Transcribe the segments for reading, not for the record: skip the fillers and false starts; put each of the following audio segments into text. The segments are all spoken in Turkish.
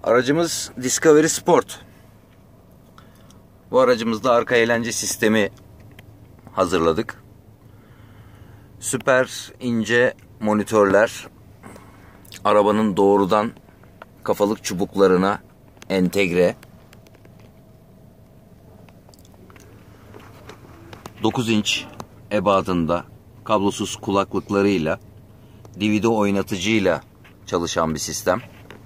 Aracımız Discovery Sport. Bu aracımızda arka eğlence sistemi hazırladık. Süper ince monitörler arabanın doğrudan kafalık çubuklarına entegre. 9 inç ebadında kablosuz kulaklıklarıyla, DVD oynatıcıyla çalışan bir sistem.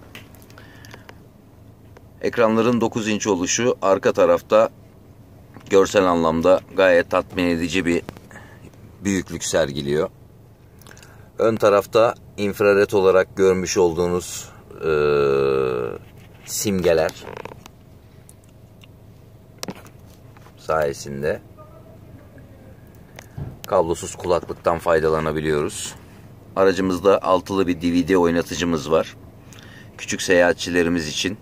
Ekranların 9 inç oluşu arka tarafta görsel anlamda gayet tatmin edici bir büyüklük sergiliyor. Ön tarafta infrared olarak görmüş olduğunuz simgeler sayesinde kablosuz kulaklıktan faydalanabiliyoruz. Aracımızda altılı bir DVD oynatıcımız var. Küçük seyahatçilerimiz için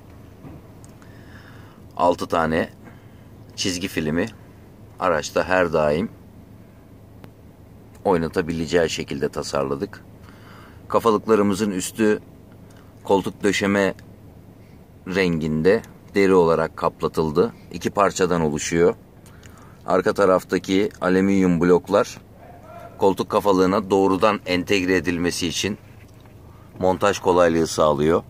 6 tane çizgi filmi araçta her daim oynatabileceği şekilde tasarladık. Kafalıklarımızın üstü koltuk döşeme renginde deri olarak kaplatıldı. 2 parçadan oluşuyor. Arka taraftaki alüminyum bloklar koltuk kafalığına doğrudan entegre edilmesi için montaj kolaylığı sağlıyor.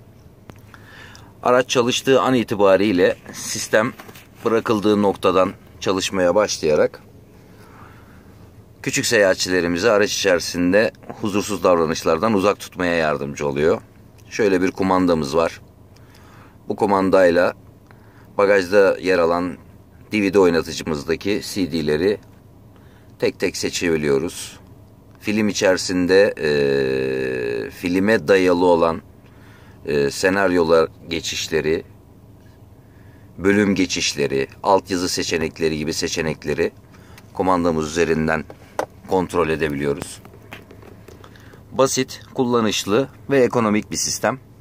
Araç çalıştığı an itibariyle sistem bırakıldığı noktadan çalışmaya başlayarak küçük seyahatçilerimizi araç içerisinde huzursuz davranışlardan uzak tutmaya yardımcı oluyor. Şöyle bir kumandamız var. Bu kumandayla bagajda yer alan DVD oynatıcımızdaki CD'leri tek tek seçebiliyoruz. Film içerisinde filme dayalı olan senaryolar geçişleri, bölüm geçişleri, altyazı seçenekleri gibi seçenekleri kumandamız üzerinden kontrol edebiliyoruz. Basit, kullanışlı ve ekonomik bir sistem.